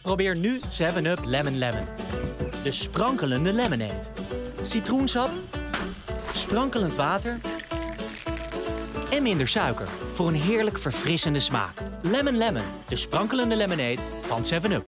Probeer nu 7-Up Lemon Lemon. De sprankelende lemonade. Citroensap, sprankelend water en minder suiker voor een heerlijk verfrissende smaak. Lemon Lemon, de sprankelende lemonade van 7-Up.